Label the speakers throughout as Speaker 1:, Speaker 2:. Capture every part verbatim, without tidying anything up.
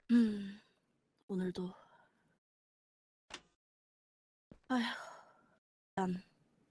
Speaker 1: 음, 오늘도 아휴, 일단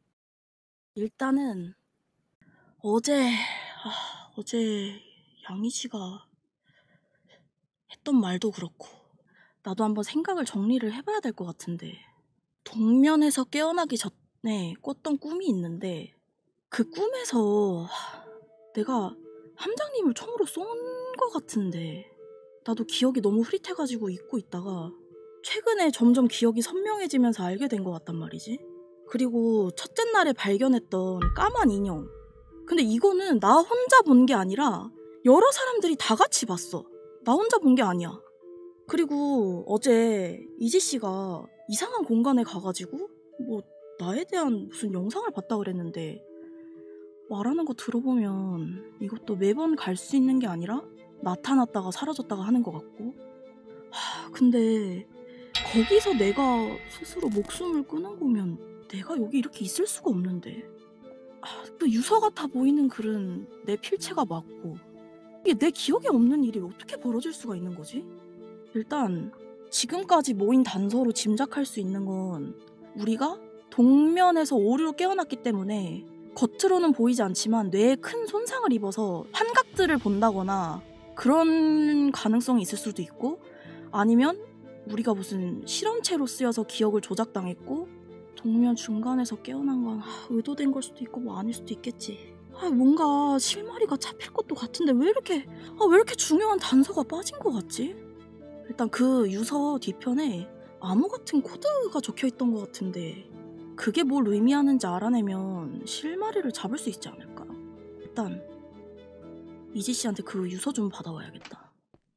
Speaker 1: 일단은 어제 아, 어제 양희 씨가 했던 말도 그렇고 나도 한번 생각을 정리를 해봐야 될 것 같은데 동면에서 깨어나기 전에 꿨던 꿈이 있는데 그 꿈에서 하, 내가 함장님을 총으로 쏜 것 같은데 나도 기억이 너무 흐릿해가지고 잊고 있다가 최근에 점점 기억이 선명해지면서 알게 된 것 같단 말이지. 그리고 첫째 날에 발견했던 까만 인형. 근데 이거는 나 혼자 본 게 아니라 여러 사람들이 다 같이 봤어. 나 혼자 본 게 아니야. 그리고 어제 이지 씨가 이상한 공간에 가가지고 뭐 나에 대한 무슨 영상을 봤다 그랬는데 말하는 거 들어보면 이것도 매번 갈 수 있는 게 아니라 나타났다가 사라졌다가 하는 것 같고. 하, 근데 거기서 내가 스스로 목숨을 끊은 거면 내가 여기 이렇게 있을 수가 없는데. 아, 그 유서 같아 보이는 글은 내 필체가 맞고 이게 내 기억에 없는 일이 어떻게 벌어질 수가 있는 거지? 일단 지금까지 모인 단서로 짐작할 수 있는 건 우리가 동면에서 오류로 깨어났기 때문에 겉으로는 보이지 않지만 뇌에 큰 손상을 입어서 환각들을 본다거나 그런 가능성이 있을 수도 있고, 아니면 우리가 무슨 실험체로 쓰여서 기억을 조작당했고 동면 중간에서 깨어난 건 아, 의도된 걸 수도 있고 뭐 아닐 수도 있겠지. 아, 뭔가 실마리가 잡힐 것도 같은데 왜 이렇게 아, 왜 이렇게 중요한 단서가 빠진 것 같지? 일단 그 유서 뒤편에 암호 같은 코드가 적혀있던 것 같은데 그게 뭘 의미하는지 알아내면 실마리를 잡을 수 있지 않을까? 일단 이지 씨한테 그 유서 좀 받아와야겠다.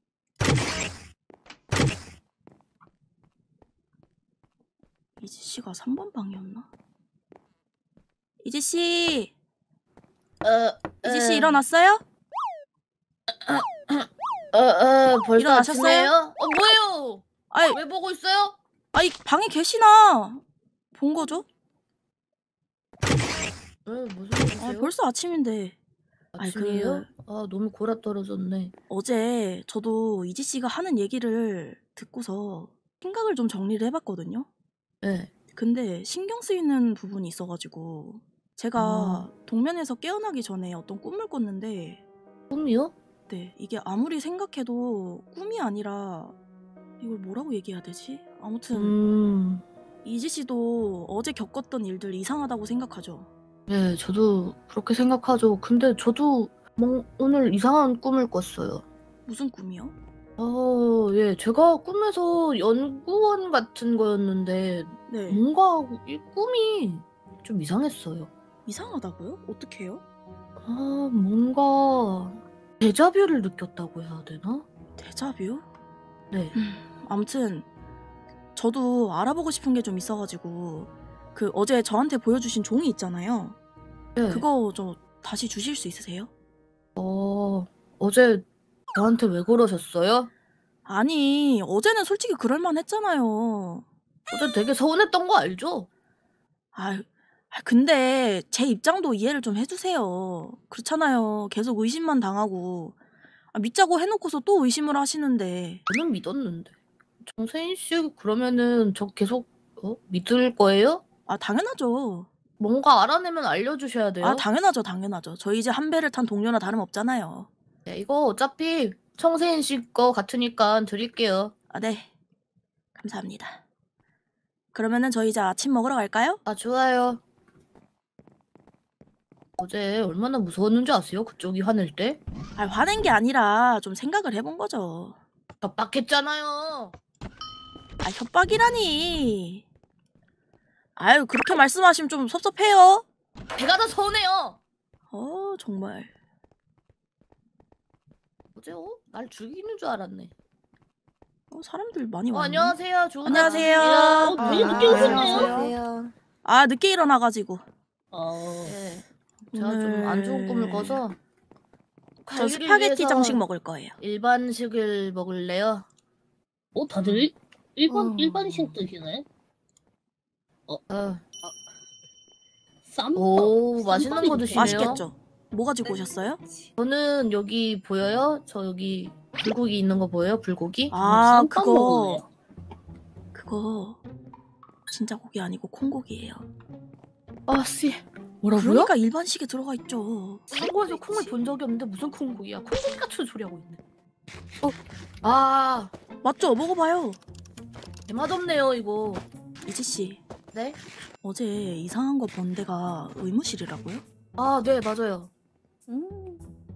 Speaker 1: 이지 씨가 삼 번 방이었나? 이지 씨!
Speaker 2: 어,
Speaker 1: 이지 씨 일어났어요?
Speaker 2: 어, 어, 벌써
Speaker 1: 일어나셨어요?
Speaker 2: 아침이에요? 어, 뭐예요?
Speaker 1: 아이,
Speaker 2: 왜 보고 있어요?
Speaker 1: 아이, 방에 계시나? 본 거죠?
Speaker 2: 왜, 무슨 일이세요?
Speaker 1: 아, 벌써 아침인데.
Speaker 2: 아침이에요?
Speaker 1: 아이, 그...
Speaker 2: 아, 너무 골아 떨어졌네.
Speaker 1: 어제 저도 이지 씨가 하는 얘기를 듣고서 생각을 좀 정리를 해봤거든요.
Speaker 2: 네.
Speaker 1: 근데 신경 쓰이는 부분이 있어가지고 제가
Speaker 2: 아.
Speaker 1: 동면에서 깨어나기 전에 어떤 꿈을 꿨는데.
Speaker 2: 꿈이요?
Speaker 1: 네, 이게 아무리 생각해도 꿈이 아니라 이걸 뭐라고 얘기해야 되지? 아무튼
Speaker 2: 음.
Speaker 1: 이지 씨도 어제 겪었던 일들 이상하다고 생각하죠?
Speaker 2: 네, 저도 그렇게 생각하죠. 근데 저도 뭐, 오늘 이상한 꿈을 꿨어요.
Speaker 1: 무슨 꿈이요?
Speaker 2: 어, 예, 제가 꿈에서 연구원 같은 거였는데
Speaker 1: 네.
Speaker 2: 뭔가 이 꿈이 좀 이상했어요.
Speaker 1: 이상하다고요? 어떻게 해요?
Speaker 2: 아, 뭔가 데자뷰를 느꼈다고 해야 되나?
Speaker 1: 데자뷰?
Speaker 2: 네.
Speaker 1: 음, 아무튼 저도 알아보고 싶은 게 좀 있어가지고 그 어제 저한테 보여주신 종이 있잖아요.
Speaker 2: 네.
Speaker 1: 그거 좀 다시 주실 수 있으세요?
Speaker 2: 어, 어제 나한테 왜 그러셨어요?
Speaker 1: 아니, 어제는 솔직히 그럴만 했잖아요.
Speaker 2: 어제 되게 서운했던 거 알죠?
Speaker 1: 아, 근데 제 입장도 이해를 좀 해주세요. 그렇잖아요. 계속 의심만 당하고. 아, 믿자고 해놓고서 또 의심을 하시는데.
Speaker 2: 저는 믿었는데. 정세인 씨 그러면은 저 계속 어? 믿을 거예요?
Speaker 1: 아, 당연하죠.
Speaker 2: 뭔가 알아내면 알려주셔야 돼요.
Speaker 1: 아, 당연하죠, 당연하죠. 저희 이제 한 배를 탄 동료나 다름없잖아요.
Speaker 2: 네, 이거 어차피 청세인 씨 거 같으니까 드릴게요.
Speaker 1: 아, 네. 감사합니다. 그러면은 저희 이제 아침 먹으러 갈까요?
Speaker 2: 아, 좋아요. 어제 얼마나 무서웠는지 아세요? 그쪽이 화낼 때?
Speaker 1: 아, 화낸 게 아니라 좀 생각을 해본 거죠.
Speaker 2: 협박했잖아요.
Speaker 1: 아, 협박이라니. 아유, 그렇게 말씀하시면 좀 섭섭해요.
Speaker 2: 배가 다 서운해요.
Speaker 1: 어, 정말.
Speaker 2: 어제 어? 날 죽이는 줄 알았네.
Speaker 1: 어, 사람들 많이
Speaker 2: 어,
Speaker 1: 왔네.
Speaker 2: 안녕하세요. 좋은
Speaker 1: 안녕하세요.
Speaker 2: 아침입니다.
Speaker 3: 어, 되게 늦게
Speaker 1: 아,
Speaker 3: 오셨네요.
Speaker 2: 안녕하세요.
Speaker 1: 아, 늦게 일어나가지고.
Speaker 3: 어.
Speaker 2: 네. 제가 좀 안 좋은 꿈을 꿔서
Speaker 1: 저 스파게티 정식 먹을 거예요.
Speaker 2: 일반식을 먹을래요?
Speaker 3: 어, 다들 일, 일반,
Speaker 2: 어.
Speaker 3: 일반식 드시네?
Speaker 2: 어.
Speaker 3: 쌈밥.
Speaker 2: 오, 맛있는 거
Speaker 3: 쌈밥이
Speaker 2: 드시네요.
Speaker 1: 맛있겠죠? 뭐 가지고 오셨어요?
Speaker 2: 저는 여기 보여요? 저 여기 불고기 있는 거 보여요? 불고기?
Speaker 1: 아,
Speaker 3: 쌈밥
Speaker 1: 그거
Speaker 3: 먹을래요.
Speaker 1: 그거 진짜 고기 아니고 콩고기예요.
Speaker 2: 아 씨. 뭐라고요?
Speaker 1: 그러니까 일반식에 들어가 있죠.
Speaker 2: 한국에서 콩을 본 적이 없는데 무슨 콩고기야? 콩고기 같은 소리 하고 있네. 어, 아,
Speaker 1: 맞죠? 먹어봐요.
Speaker 2: 개맛없네요 이거.
Speaker 1: 이지 씨,
Speaker 2: 네?
Speaker 1: 어제 이상한 거 본 데가 의무실이라고요?
Speaker 2: 아, 네 맞아요.
Speaker 3: 음.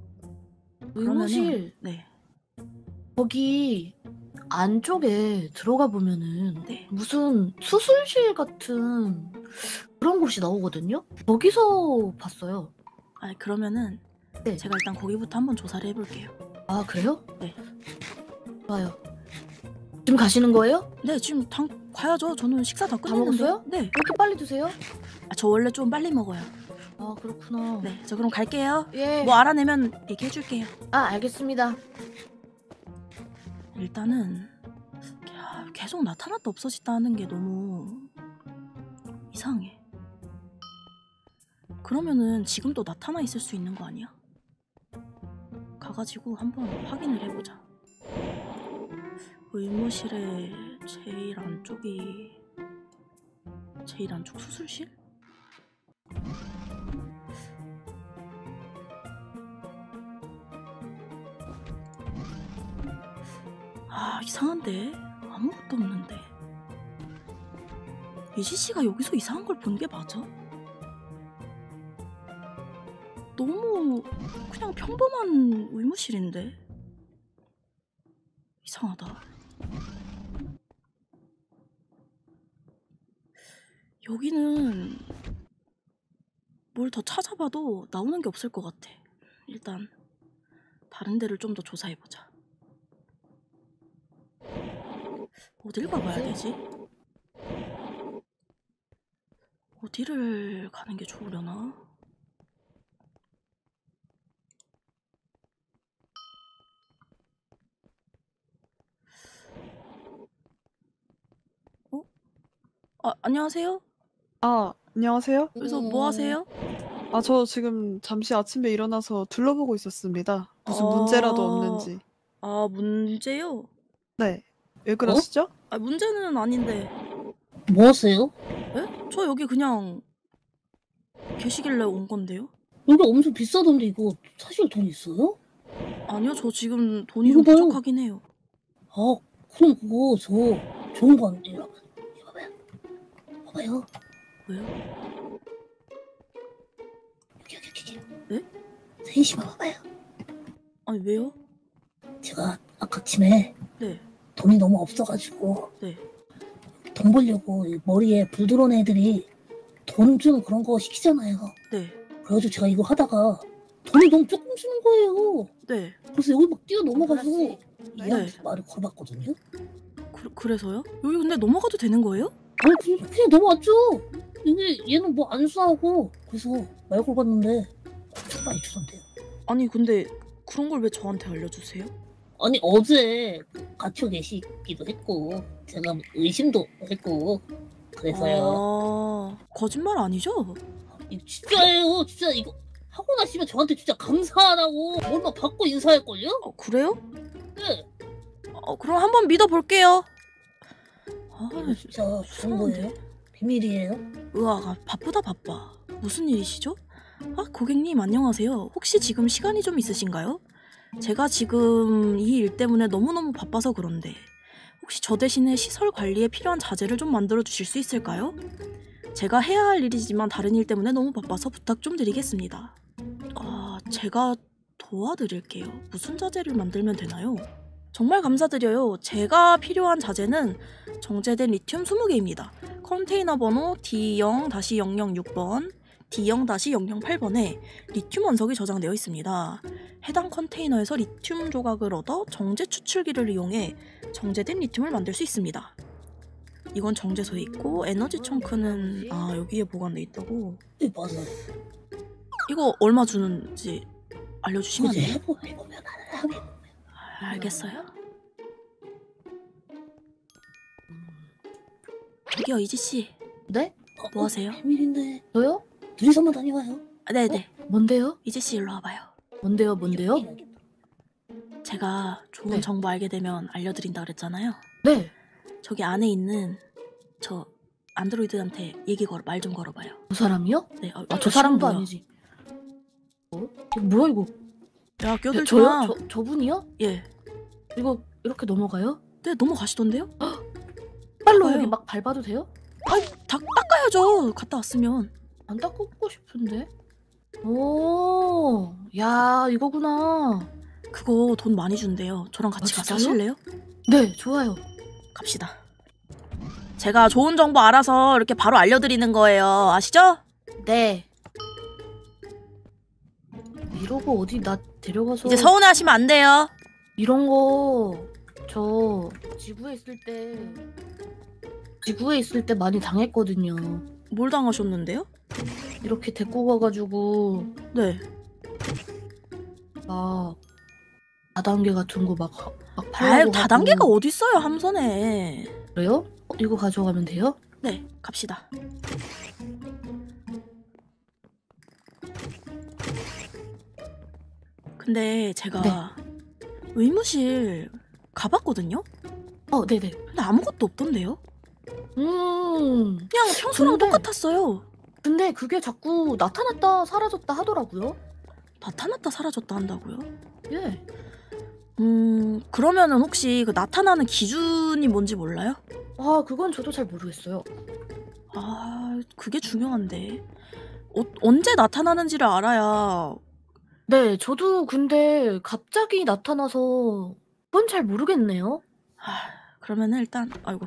Speaker 2: 의무실
Speaker 1: 네,
Speaker 2: 거기 안쪽에 들어가 보면은
Speaker 1: 네.
Speaker 2: 무슨 수술실 같은 그런 곳이 나오거든요. 거기서 봤어요.
Speaker 1: 아 그러면은
Speaker 2: 네.
Speaker 1: 제가 일단 거기부터 한번 조사를 해볼게요.
Speaker 2: 아 그래요?
Speaker 1: 네.
Speaker 2: 좋아요. 지금 가시는 거예요?
Speaker 1: 네, 지금 당 가야죠. 저는 식사 다 끝냈는데.
Speaker 2: 먹었어요?
Speaker 1: 네.
Speaker 2: 왜 이렇게 빨리 드세요?
Speaker 1: 아, 저 원래 좀 빨리 먹어요.
Speaker 2: 아 그렇구나.
Speaker 1: 네, 저 그럼 갈게요.
Speaker 2: 예.
Speaker 1: 뭐 알아내면 얘기해줄게요.
Speaker 2: 아 알겠습니다.
Speaker 1: 일단은 야, 계속 나타났다 없어졌다 하는 게 너무 이상해. 그러면은 지금 또 나타나 있을 수 있는 거 아니야? 가가지고 한번 확인을 해보자. 의무실의 제일 안쪽이 제일 안쪽 수술실? 아 이상한데 아무것도 없는데 예지씨가 여기서 이상한 걸 본 게 맞아? 너무 그냥 평범한 의무실인데 이상하다. 여기는 뭘 더 찾아봐도 나오는 게 없을 것 같아. 일단 다른 데를 좀 더 조사해보자. 어딜 가봐야 되지? 어디를 가는 게 좋으려나? 어? 아, 안녕하세요?
Speaker 4: 아, 안녕하세요?
Speaker 1: 여기서 뭐 하세요?
Speaker 4: 아, 저 지금 잠시 아침에 일어나서 둘러보고 있었습니다. 무슨
Speaker 1: 아.
Speaker 4: 문제라도 없는지.
Speaker 1: 아, 문제요?
Speaker 4: 네. 왜 그러시죠?
Speaker 1: 아, 문제는 아닌데.
Speaker 3: 뭐 하세요?
Speaker 1: 에? 저 여기 그냥 계시길래 온 건데요?
Speaker 3: 여기 엄청 비싸던데 이거 사실 돈 있어요?
Speaker 1: 아니요, 저 지금 돈이
Speaker 3: 이거
Speaker 1: 좀
Speaker 3: 봐요.
Speaker 1: 부족하긴 해요.
Speaker 3: 아 그럼 그거 저 좋은 거 아니에요? 이거 봐봐요. 봐봐요.
Speaker 1: 왜요?
Speaker 3: 여기 여기 여기.
Speaker 1: 네?
Speaker 3: 세인 씨만 봐봐요.
Speaker 1: 아니, 왜요?
Speaker 3: 제가 아까 아침에
Speaker 1: 네,
Speaker 3: 돈이 너무 없어가지고
Speaker 1: 네.
Speaker 3: 돈 벌려고 이 머리에 불 들어온 애들이 돈 좀 그런 거 시키잖아요.
Speaker 1: 네,
Speaker 3: 그래가지고 제가 이거 하다가 돈이 너무 조금 주는 거예요.
Speaker 1: 네.
Speaker 3: 그래서 여기 막 뛰어 넘어가서
Speaker 2: 네.
Speaker 3: 얘한테 말을 걸어봤거든요.
Speaker 1: 그, 그래서요? 여기 근데 넘어가도 되는 거예요?
Speaker 3: 아니 그냥, 그냥 넘어왔죠. 이게 얘는 뭐 안 수하고 그래서 말 걸어봤는데 엄청 많이 주던데요.
Speaker 1: 아니, 근데 그런 걸 왜 저한테 알려주세요?
Speaker 3: 아니 어제 갇혀 계시기도 했고 제가 의심도 했고 그래서요.
Speaker 1: 아, 거짓말 아니죠?
Speaker 3: 이거 진짜예요. 진짜 이거 하고 나시면 저한테 진짜 감사하다고 뭘 막 받고 인사할걸요?
Speaker 1: 어, 그래요?
Speaker 3: 네.
Speaker 1: 어, 그럼 한번 믿어볼게요. 아,
Speaker 3: 이거 진짜 좋은
Speaker 1: 수상한데?
Speaker 3: 거예요? 비밀이에요?
Speaker 1: 으아, 바쁘다 바빠. 무슨 일이시죠? 아, 고객님 안녕하세요. 혹시 지금 시간이 좀 있으신가요? 제가 지금 이 일 때문에 너무너무 바빠서 그런데 혹시 저 대신에 시설 관리에 필요한 자재를 좀 만들어 주실 수 있을까요? 제가 해야 할 일이지만 다른 일 때문에 너무 바빠서 부탁 좀 드리겠습니다. 아, 제가 도와드릴게요. 무슨 자재를 만들면 되나요? 정말 감사드려요. 제가 필요한 자재는 정제된 리튬 이십 개입니다. 컨테이너 번호 디 영 영영육 번, 디 영 영영팔 번에 리튬 원석이 저장되어 있습니다. 해당 컨테이너에서 리튬 조각을 얻어 정제 추출기를 이용해 정제된 리튬을 만들 수 있습니다. 이건 정제소에 있고 에너지 청크는 아 여기에 보관돼 있다고.
Speaker 3: 네 맞아요.
Speaker 1: 이거 얼마 주는지 알려주시면 안
Speaker 3: 이제
Speaker 1: 돼요?
Speaker 3: 해보, 해보면 알아요. 해보면.
Speaker 1: 알겠어요. 저기요 이지씨
Speaker 2: 네?
Speaker 3: 어,
Speaker 1: 뭐 하세요?
Speaker 3: 비밀인데
Speaker 2: 저요?
Speaker 3: 둘이서만 다녀와요.
Speaker 1: 아, 네네
Speaker 2: 뭔데요?
Speaker 1: 이지씨 일로 와봐요.
Speaker 2: 뭔데요? 뭔데요?
Speaker 1: 제가 좋은
Speaker 2: 네.
Speaker 1: 정보 알게 되면 알려드린다 그랬잖아요.
Speaker 2: 네.
Speaker 1: 저기 안에 있는 저 안드로이드한테 얘기 걸어 말 좀 걸어봐요.
Speaker 2: 저 사람이요?
Speaker 1: 네. 어,
Speaker 2: 아, 저 사람도
Speaker 1: 뭐야?
Speaker 2: 아니지. 어? 이거 뭐야 이거?
Speaker 1: 야
Speaker 2: 야,
Speaker 1: 껴들지
Speaker 2: 저요?
Speaker 1: 마.
Speaker 2: 저, 저분이요?
Speaker 1: 예.
Speaker 2: 이거 이렇게 넘어가요?
Speaker 1: 네 넘어가시던데요?
Speaker 2: 빨로
Speaker 1: 닦아요.
Speaker 2: 여기 막 밟아도 돼요?
Speaker 1: 다 닦아야죠. 갔다 왔으면.
Speaker 2: 안 닦고 싶은데? 오, 야 이거구나.
Speaker 1: 그거 돈 많이 준대요. 저랑 같이
Speaker 2: 아,
Speaker 1: 가서
Speaker 2: 진짜요?
Speaker 1: 하실래요?
Speaker 2: 네, 좋아요.
Speaker 1: 갑시다. 제가 좋은 정보 알아서 이렇게 바로 알려드리는 거예요. 아시죠?
Speaker 2: 네. 이러고 어디 나 데려가서
Speaker 1: 이제 서운해하시면 안 돼요.
Speaker 2: 이런 거 저 지구에 있을 때 지구에 있을 때 많이 당했거든요.
Speaker 1: 뭘 당하셨는데요?
Speaker 2: 이렇게 데리고 가가지고
Speaker 1: 네.
Speaker 2: 막 다단계 같은 거 막 막
Speaker 1: 아유,
Speaker 2: 팔라고
Speaker 1: 다단계가
Speaker 2: 하고.
Speaker 1: 어딨어요, 함선에.
Speaker 2: 그래요? 어, 이거 가져가면 돼요?
Speaker 1: 네, 갑시다. 근데 제가
Speaker 2: 네.
Speaker 1: 의무실 가봤거든요?
Speaker 2: 어, 네네.
Speaker 1: 근데 아무것도 없던데요?
Speaker 2: 음.
Speaker 1: 그냥 평소랑
Speaker 2: 근데-
Speaker 1: 똑같았어요.
Speaker 2: 근데 그게 자꾸 나타났다 사라졌다 하더라고요.
Speaker 1: 나타났다 사라졌다 한다고요?
Speaker 2: 예.
Speaker 1: 음, 그러면은 혹시 그 나타나는 기준이 뭔지 몰라요?
Speaker 2: 아, 그건 저도 잘 모르겠어요.
Speaker 1: 아, 그게 중요한데. 어, 언제 나타나는지를 알아야.
Speaker 2: 네, 저도 근데 갑자기 나타나서 그건 잘 모르겠네요.
Speaker 1: 아, 그러면은 일단, 아이고.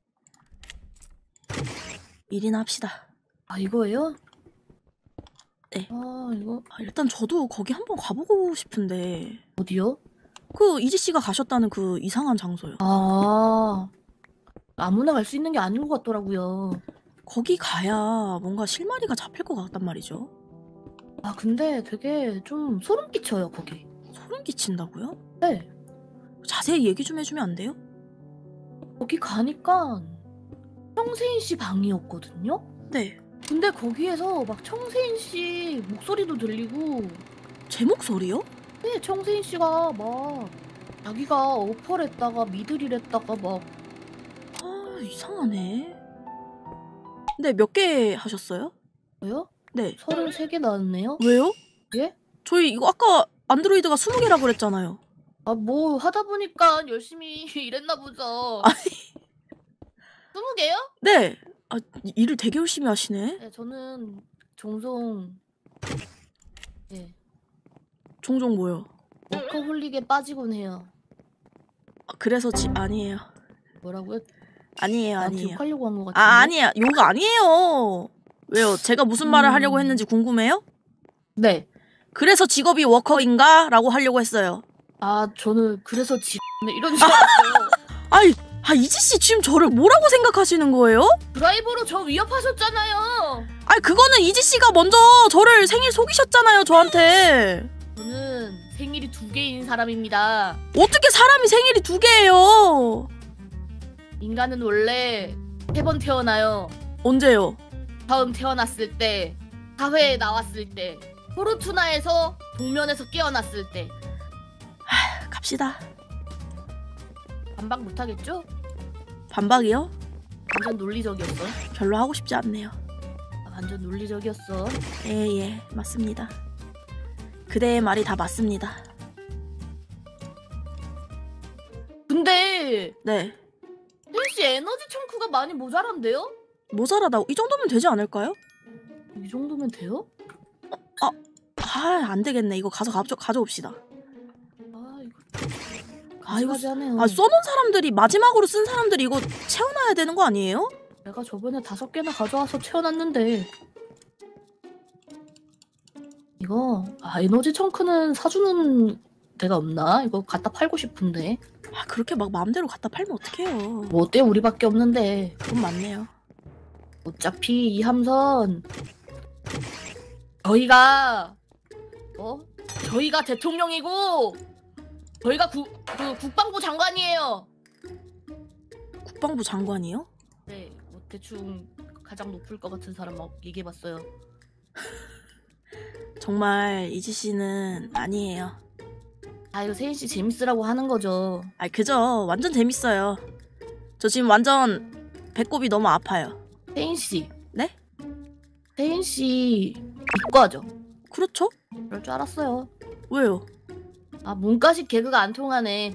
Speaker 1: 일이나 합시다.
Speaker 2: 아, 이거예요?
Speaker 1: 네.
Speaker 2: 아, 이거
Speaker 1: 아, 일단 저도 거기 한번 가보고 싶은데.
Speaker 2: 어디요?
Speaker 1: 그 이지 씨가 가셨다는 그 이상한 장소요.
Speaker 2: 아, 아무나 갈 수 있는 게 아닌 것 같더라고요.
Speaker 1: 거기 가야 뭔가 실마리가 잡힐 것 같단 말이죠.
Speaker 2: 아, 근데 되게 좀 소름 끼쳐요, 거기.
Speaker 1: 소름 끼친다고요?
Speaker 2: 네,
Speaker 1: 자세히 얘기 좀 해주면 안 돼요?
Speaker 2: 거기 가니까 청세인 씨 방이었거든요?
Speaker 1: 네.
Speaker 2: 근데 거기에서 막 청세인 씨 목소리도 들리고,
Speaker 1: 제 목소리요?
Speaker 2: 네, 청세인 씨가 막 자기가 어펄했다가 미들이랬다가 막
Speaker 1: 아, 이상하네. 근데 몇 개 하셨어요?
Speaker 2: 뭐요?
Speaker 1: 네.
Speaker 2: 서른세 개 나왔네요?
Speaker 1: 왜요?
Speaker 2: 예?
Speaker 1: 저희 이거 아까 안드로이드가 스무 개라고 그랬잖아요.
Speaker 2: 아, 뭐 하다 보니까 열심히 일했나 보죠.
Speaker 1: 아니.
Speaker 2: 스무 개요?
Speaker 1: 네. 아, 일을 되게 열심히 하시네.
Speaker 2: 네, 저는 종종 예,
Speaker 1: 종종 뭐요?
Speaker 2: 워커홀릭에 빠지곤 해요.
Speaker 1: 아, 그래서 지 아니에요.
Speaker 2: 뭐라고요?
Speaker 1: 아니에요,
Speaker 2: 나한테
Speaker 1: 아니에요.
Speaker 2: 욕하려고 한 것 같은데.
Speaker 1: 아, 아니에요. 욕 아니에요. 왜요? 제가 무슨 말을
Speaker 2: 음.
Speaker 1: 하려고 했는지 궁금해요?
Speaker 2: 네.
Speaker 1: 그래서 직업이 워커인가? 라고 하려고 했어요.
Speaker 2: 아, 저는 그래서 지 이런 줄 알았어요.
Speaker 1: 아이, 아, 이지씨 지금 저를 뭐라고 생각하시는 거예요?
Speaker 2: 드라이버로 저 위협하셨잖아요.
Speaker 1: 아이, 그거는 이지씨가 먼저 저를 생일 속이셨잖아요, 저한테.
Speaker 2: 저는 생일이 두 개인 사람입니다.
Speaker 1: 어떻게 사람이 생일이 두 개예요?
Speaker 2: 인간은 원래 세 번 태어나요.
Speaker 1: 언제요?
Speaker 2: 처음 태어났을 때, 사회에 나왔을 때, 포르투나에서 동면에서 깨어났을 때.
Speaker 1: 갑시다.
Speaker 2: 반박 못하겠죠?
Speaker 1: 반박이요?
Speaker 2: 완전 논리적이었어.
Speaker 1: 별로 하고 싶지 않네요.
Speaker 2: 아, 완전 논리적이었어.
Speaker 1: 예, 예, 맞습니다. 그대의 말이 다 맞습니다.
Speaker 2: 근데
Speaker 1: 네.
Speaker 2: 혜씨 에너지 청크가 많이 모자란데요?
Speaker 1: 모자라다고 이 정도면 되지 않을까요?
Speaker 2: 이 정도면 돼요?
Speaker 1: 아, 안 되겠네. 이거 가서 가져, 가져옵시다.
Speaker 2: 아, 이거
Speaker 1: 아, 이거
Speaker 2: 가지가지 하네요.
Speaker 1: 아, 써놓은 사람들이, 마지막으로 쓴 사람들이 이거 채워놔야 되는 거 아니에요?
Speaker 2: 내가 저번에 다섯 개나 가져와서 채워놨는데 이거 아 에너지 청크는 사주는 데가 없나? 이거 갖다 팔고 싶은데.
Speaker 1: 아, 그렇게 막 마음대로 갖다 팔면 어떡해요.
Speaker 2: 뭐 어때? 우리밖에 없는데.
Speaker 1: 그건 맞네요.
Speaker 2: 어차피 이 함선 저희가 어? 저희가 대통령이고 저희가 구, 그 국방부 장관이에요.
Speaker 1: 국방부 장관이요?
Speaker 2: 네, 뭐 대충 가장 높을 것 같은 사람 막 얘기해봤어요.
Speaker 1: 정말 이지 씨는 아니에요.
Speaker 2: 아 이거 세인 씨 재밌으라고 하는 거죠.
Speaker 1: 아 그죠. 완전 재밌어요. 저 지금 완전 배꼽이 너무 아파요.
Speaker 2: 세인 씨.
Speaker 1: 네?
Speaker 2: 세인 씨 이과죠.
Speaker 1: 그렇죠?
Speaker 2: 그럴 줄 알았어요.
Speaker 1: 왜요?
Speaker 2: 아 문과식 개그가 안 통하네.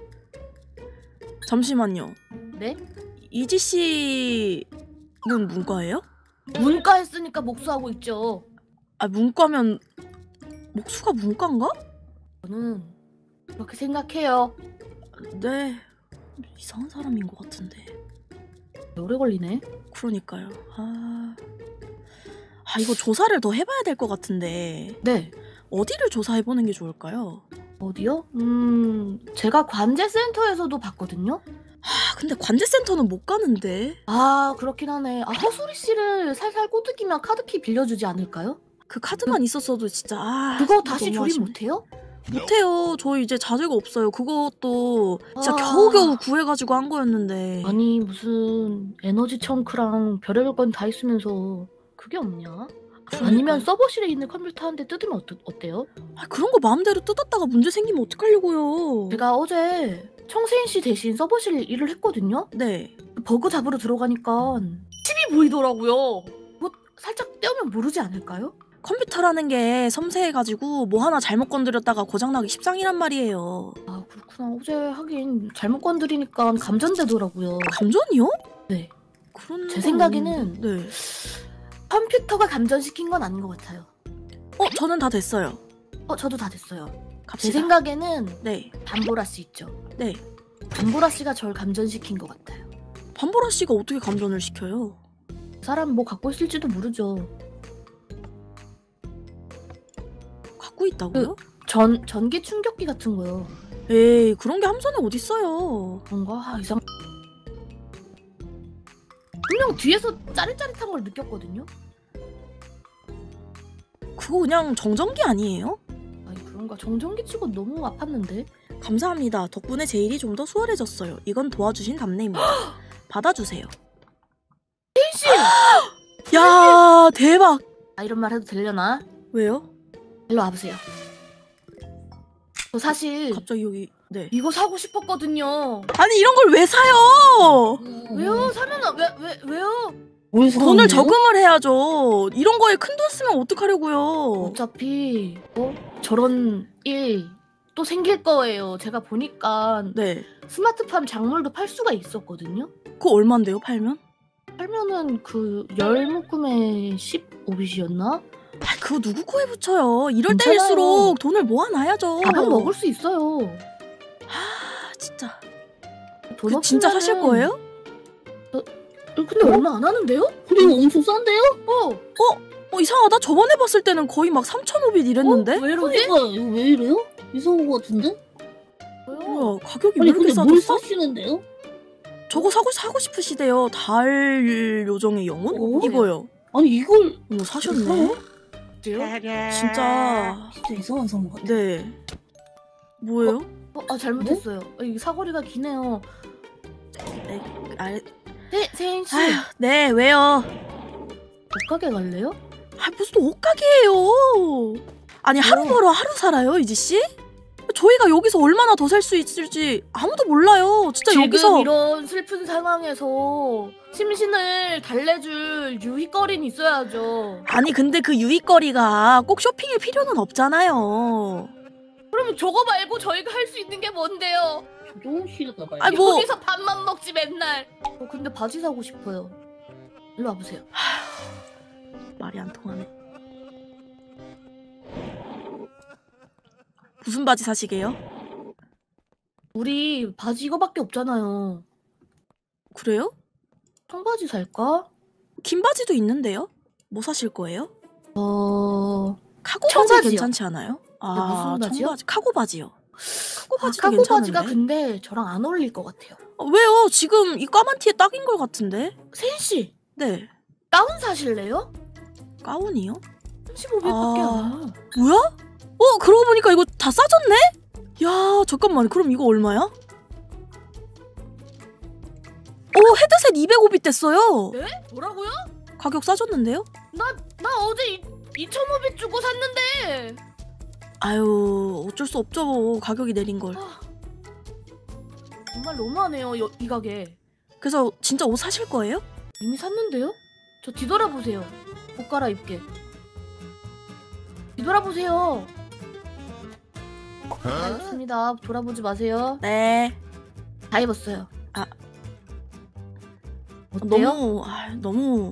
Speaker 1: 잠시만요.
Speaker 2: 네?
Speaker 1: 이지 씨는 문과예요?
Speaker 2: 문과 했으니까 목수하고 있죠.
Speaker 1: 아 문과면 목수가 문과인가?
Speaker 2: 저는 그렇게 생각해요.
Speaker 1: 네. 이상한 사람인 것 같은데.
Speaker 2: 오래 걸리네.
Speaker 1: 그러니까요. 아, 아 이거 조사를 더 해봐야 될 것 같은데
Speaker 2: 네.
Speaker 1: 어디를 조사해보는 게 좋을까요?
Speaker 2: 어디요? 음 제가 관제센터에서도 봤거든요.
Speaker 1: 아 근데 관제센터는 못 가는데.
Speaker 2: 아 그렇긴 하네. 아 허수리 씨를 살살 꼬드기면 카드키 빌려주지 않을까요?
Speaker 1: 그 카드만 있었어도 진짜 아
Speaker 2: 그거 다시
Speaker 1: 너무
Speaker 2: 조립
Speaker 1: 아쉽네.
Speaker 2: 못해요?
Speaker 1: 못해요. 저희 이제 자재가 없어요. 그것도 진짜
Speaker 2: 아.
Speaker 1: 겨우겨우 구해가지고 한 거였는데.
Speaker 2: 아니 무슨 에너지 청크랑 별의별 건 다 있으면서 그게 없냐? 아니면 서버실에 있는 컴퓨터 한 대 뜯으면 어떠, 어때요?
Speaker 1: 아, 그런 거 마음대로 뜯었다가 문제 생기면 어떡하려고요.
Speaker 2: 제가 어제 청세인 씨 대신 서버실 일을 했거든요?
Speaker 1: 네.
Speaker 2: 버그 잡으러 들어가니까 칩이 보이더라고요. 뭐 살짝 떼우면 모르지 않을까요?
Speaker 1: 컴퓨터라는 게 섬세해가지고 뭐 하나 잘못 건드렸다가 고장나기 십상이란 말이에요.
Speaker 2: 아 그렇구나. 어제 하긴 잘못 건드리니까 감전되더라고요.
Speaker 1: 감전이요?
Speaker 2: 네.
Speaker 1: 그런
Speaker 2: 제
Speaker 1: 건
Speaker 2: 생각에는
Speaker 1: 없는데. 네.
Speaker 2: 컴퓨터가 감전시킨 건 아닌 것 같아요.
Speaker 1: 어 저는 다 됐어요.
Speaker 2: 어 저도 다 됐어요.
Speaker 1: 갑시다.
Speaker 2: 제 생각에는
Speaker 1: 네.
Speaker 2: 담보라 씨 있죠.
Speaker 1: 네.
Speaker 2: 담보라 씨가 절 감전시킨 것 같아요.
Speaker 1: 반보라 씨가 어떻게 감전을 시켜요?
Speaker 2: 그 사람 뭐 갖고 있을지도 모르죠.
Speaker 1: 갖고 있다고요?
Speaker 2: 전 전기 충격기 같은 거요.
Speaker 1: 에이 그런 게 함선에 어딨어요.
Speaker 2: 뭔가 아, 이상. 분명 뒤에서 짜릿짜릿한 걸 느꼈거든요.
Speaker 1: 그거 그냥 정전기 아니에요?
Speaker 2: 아니 그런가 정전기 치고 너무 아팠는데.
Speaker 1: 감사합니다. 덕분에 제 일이 좀 더 수월해졌어요. 이건 도와주신 답례입니다. 받아주세요.
Speaker 2: 씨!
Speaker 1: 야 대박.
Speaker 2: 아 이런 말 해도 되려나?
Speaker 1: 왜요?
Speaker 2: 일로 와보세요. 저 사실
Speaker 1: 갑자기 여기 네.
Speaker 2: 이거 사고 싶었거든요.
Speaker 1: 아니 이런 걸 왜 사요?
Speaker 2: 왜요? 사면 왜, 왜, 왜요?
Speaker 3: 왜
Speaker 1: 돈을
Speaker 3: 사는데요?
Speaker 1: 저금을 해야죠. 이런 거에 큰 돈 쓰면 어떡하려고요.
Speaker 2: 어차피 어? 저런 일 또 생길 거예요. 제가 보니까
Speaker 1: 네.
Speaker 2: 스마트팜 작물도 팔 수가 있었거든요.
Speaker 1: 그거 얼만데요 팔면?
Speaker 2: 팔면은 그 열 묶음에 십오 비트였나?
Speaker 1: 아 그거 누구 코에 붙여요. 이럴
Speaker 2: 괜찮아요.
Speaker 1: 때일수록 돈을 모아놔야죠.
Speaker 2: 밥은 먹을 수 있어요.
Speaker 1: 아 진짜.
Speaker 2: 돈
Speaker 1: 그 진짜
Speaker 2: 없으면은-
Speaker 1: 사실 거예요?
Speaker 2: 근데 얼마 안 하는데요?
Speaker 3: 그리고 엄청 싼데요?
Speaker 2: 어.
Speaker 1: 어 이상하다. 저번에 봤을 때는 거의 막 삼천오백 이랬는데?
Speaker 2: 어? 왜 이러지?
Speaker 3: 그러니까 이거 왜 이래요? 이상한 거 같은데?
Speaker 2: 왜요?
Speaker 1: 뭐야 가격이
Speaker 3: 아니
Speaker 1: 왜 이렇게
Speaker 3: 근데 뭘
Speaker 1: 싸졌어?
Speaker 3: 사시는데요?
Speaker 1: 저거 사고 사고 싶으시대요. 달 요정의 영혼?
Speaker 3: 어?
Speaker 1: 이거요.
Speaker 3: 아니 이걸
Speaker 1: 어머 사셨네.
Speaker 2: 진짜요?
Speaker 1: 진짜.
Speaker 3: 진짜 이상한 상황 같아.
Speaker 1: 네. 뭐예요?
Speaker 2: 어, 아 잘못했어요. 아, 이 사거리가 기네요.
Speaker 1: 네. 아,
Speaker 2: 세, 세인 씨,
Speaker 1: 아휴, 네 왜요?
Speaker 2: 옷가게 갈래요?
Speaker 1: 아 무슨 옷가게예요? 아니 하루
Speaker 2: 뭐?
Speaker 1: 벌어 하루 살아요 이지 씨? 저희가 여기서 얼마나 더 살 수 있을지 아무도 몰라요. 진짜
Speaker 2: 지금
Speaker 1: 여기서
Speaker 2: 이런 슬픈 상황에서 심신을 달래줄 유희거리는 있어야죠.
Speaker 1: 아니 근데 그 유익거리가 꼭 쇼핑일 필요는 없잖아요.
Speaker 2: 그러면 저거 말고 저희가 할 수 있는 게 뭔데요?
Speaker 3: 조종실에 가봐요.
Speaker 1: 아니, 뭐-
Speaker 2: 여기서 밥만 먹지 맨날. 어, 근데 바지 사고 싶어요. 일로 와보세요.
Speaker 1: 말이 안 통하네. 무슨 바지 사시게요?
Speaker 2: 우리 바지 이거밖에 없잖아요.
Speaker 1: 그래요?
Speaker 2: 청바지 살까?
Speaker 1: 긴 바지도 있는데요? 뭐 사실 거예요?
Speaker 2: 어...
Speaker 1: 카고 바지
Speaker 2: 청바지요.
Speaker 1: 괜찮지 않아요? 아,
Speaker 2: 무슨 바지요?
Speaker 1: 청바지, 카고 바지요. 카고
Speaker 2: 아,
Speaker 1: 바지도
Speaker 2: 카고
Speaker 1: 괜찮은데.
Speaker 2: 바지가 근데 저랑 안 어울릴 것 같아요.
Speaker 1: 아, 왜요? 지금 이 까만 티에 딱인 걸 같은데?
Speaker 2: 세인 씨,
Speaker 1: 네.
Speaker 2: 가운 사실래요?
Speaker 1: 가운이요?
Speaker 2: 삼십오백밖에
Speaker 1: 아.
Speaker 2: 안 해요.
Speaker 1: 뭐야? 어, 그러고 보니까 이거 다 싸졌네? 야, 잠깐만. 그럼 이거 얼마야? 오, 헤드셋 이백오 비트 됐어요.
Speaker 2: 네? 뭐라고요?
Speaker 1: 가격 싸졌는데요?
Speaker 2: 나 어제 이천오백 주고 샀는데.
Speaker 1: 아유 어쩔 수 없죠. 가격이 내린 걸.
Speaker 2: 정말 너무하네요 여, 이 가게.
Speaker 1: 그래서 진짜 옷 사실 거예요?
Speaker 2: 이미 샀는데요? 저 뒤돌아보세요. 옷 갈아입게. 뒤돌아보세요. 다 입었습니다. 돌아보지 마세요.
Speaker 1: 네.
Speaker 2: 다 입었어요.
Speaker 1: 아.
Speaker 2: 어때요?
Speaker 1: 너무 아, 너무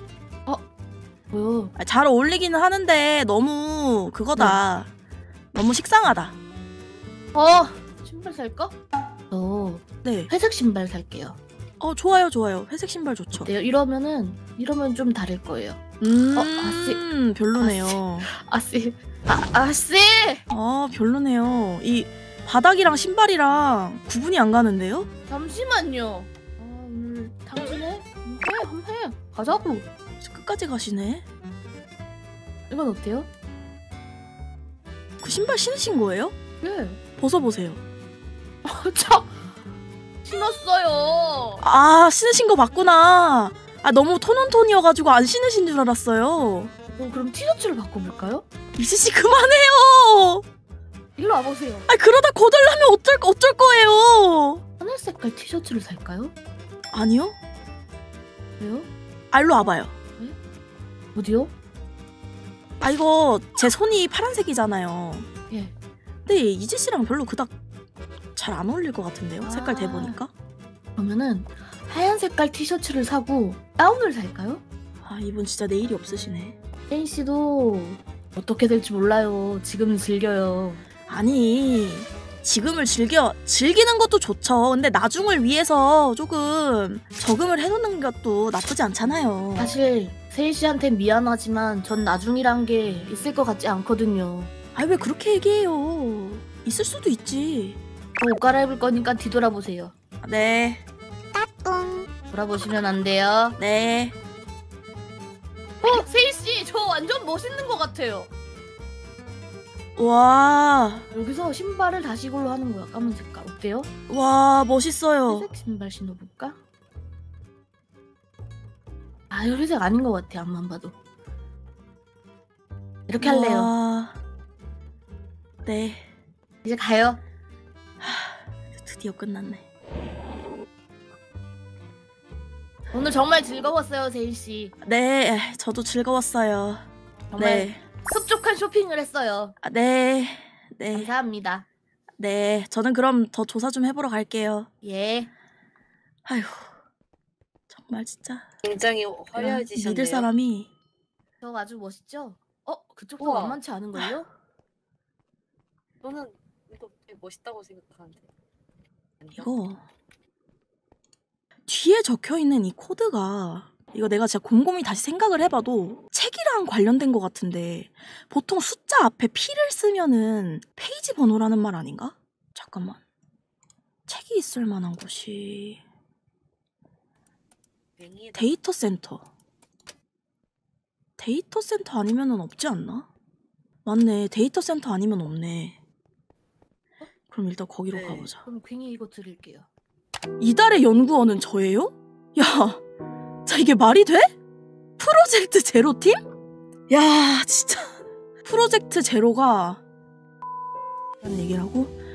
Speaker 2: 뭐요?
Speaker 1: 아, 잘 어울리기는 하는데 너무 그거다. 너무 식상하다.
Speaker 2: 어! 신발 살까? 저
Speaker 1: 네.
Speaker 2: 회색 신발 살게요.
Speaker 1: 어 좋아요 좋아요. 회색 신발 좋죠.
Speaker 2: 어때요? 이러면은 이러면 좀 다를 거예요.
Speaker 1: 음
Speaker 2: 어, 아씨.
Speaker 1: 별로네요.
Speaker 2: 아씨. 아, 아씨!
Speaker 1: 아 별로네요. 이 바닥이랑 신발이랑 구분이 안 가는데요?
Speaker 2: 잠시만요. 아, 오늘 당신해? 음, 해, 한번 해. 가자고.
Speaker 1: 끝까지 가시네.
Speaker 2: 이건 어때요?
Speaker 1: 그 신발 신으신 거예요?
Speaker 2: 예.
Speaker 1: 벗어보세요.
Speaker 2: 참! 신었어요.
Speaker 1: 아 신으신 거 맞구나. 아 너무 톤온톤이어가지고 안 신으신 줄 알았어요.
Speaker 2: 어, 그럼 티셔츠를 바꿔볼까요?
Speaker 1: 이지씨 그만해요.
Speaker 2: 일로 와보세요.
Speaker 1: 아 그러다 거덜나면 어쩔 어쩔 거예요.
Speaker 2: 하늘 색깔 티셔츠를 살까요?
Speaker 1: 아니요.
Speaker 2: 왜요?
Speaker 1: 아 일로 와봐요.
Speaker 2: 어디요?
Speaker 1: 아 이거 제 손이 파란색이잖아요.
Speaker 2: 예.
Speaker 1: 근데 이지씨랑 별로 그닥 잘 안 어울릴 것 같은데요? 색깔
Speaker 2: 아.
Speaker 1: 대보니까.
Speaker 2: 그러면은 하얀 색깔 티셔츠를 사고 다운을 살까요?
Speaker 1: 아 이분 진짜 내일이 없으시네.
Speaker 2: 혜인 씨도 어떻게 될지 몰라요. 지금 즐겨요.
Speaker 1: 아니 지금을 즐겨 즐기는 것도 좋죠. 근데 나중을 위해서 조금 저금을 해놓는 것도 나쁘지 않잖아요.
Speaker 2: 사실 세희 씨한테 미안하지만 전 나중이란 게 있을 것 같지 않거든요.
Speaker 1: 아 왜 그렇게 얘기해요? 있을 수도 있지.
Speaker 2: 저 옷 갈아입을 거니까 뒤돌아보세요.
Speaker 1: 네,
Speaker 2: 돌아보시면 안 돼요.
Speaker 1: 네.
Speaker 2: 어, 세희 씨, 저 완전 멋있는 것 같아요.
Speaker 1: 와,
Speaker 2: 여기서 신발을 다시 이걸로 하는 거야. 까만 색깔 어때요?
Speaker 1: 와 멋있어요.
Speaker 2: 회색 신발 신어볼까? 아, 이거 회색 아닌 것 같아. 앞만 봐도. 이렇게 할래요.
Speaker 1: 와, 네,
Speaker 2: 이제 가요.
Speaker 1: 드디어 끝났네.
Speaker 2: 오늘 정말 즐거웠어요, 세희 씨.
Speaker 1: 네, 저도 즐거웠어요.
Speaker 2: 정말
Speaker 1: 네,
Speaker 2: 흡족한 쇼핑을 했어요.
Speaker 1: 아, 네, 네,
Speaker 2: 감사합니다.
Speaker 1: 네. 저는 그럼 더 조사 좀 해보러 갈게요.
Speaker 2: 예.
Speaker 1: 아휴, 정말 진짜
Speaker 5: 굉장히
Speaker 1: 내가
Speaker 5: 화려해지셨네요.
Speaker 1: 믿을 사람이
Speaker 2: 저 아주 멋있죠? 어, 그쪽도
Speaker 5: 우와.
Speaker 2: 만만치 않은걸요?
Speaker 5: 저는 이거 되게 멋있다고 생각하는데. 아니요?
Speaker 1: 이거 뒤에 적혀있는 이 코드가 이거 내가 진짜 곰곰이 다시 생각을 해봐도 책이랑 관련된 것 같은데 보통 숫자 앞에 P를 쓰면은 페이지 번호라는 말 아닌가? 잠깐만 책이 있을 만한 곳이
Speaker 5: 뱅이에다
Speaker 1: 데이터 센터 데이터 센터 아니면은 없지 않나? 맞네 데이터 센터 아니면 없네. 그럼 일단 거기로
Speaker 5: 네.
Speaker 1: 가보자.
Speaker 2: 그럼 괜히 이거 드릴게요.
Speaker 1: 이달의 연구원은 저예요? 야, 자 이게 말이 돼? 프로젝트 제로 팀? 야, 진짜 프로젝트 제로가 라는 얘기를 하고